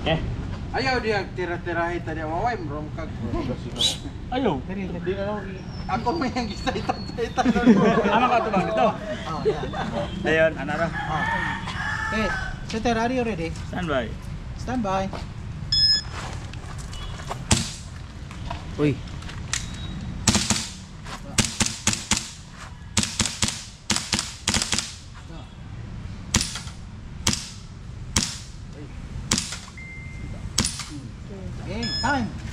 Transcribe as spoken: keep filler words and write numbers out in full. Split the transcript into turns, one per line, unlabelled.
Eh,
Ayaw dia tira-tirahin tadi away bro kag.
ayo.
Diri, di na lang.
Ako may yang gisaitan-saitan.
Ano ka to bang ito?
Oh, yeah.
Ayun, ano ra?
Oh. Okay, Setter, are you ready?
Standby.
Stand by. Uy. Okay, time.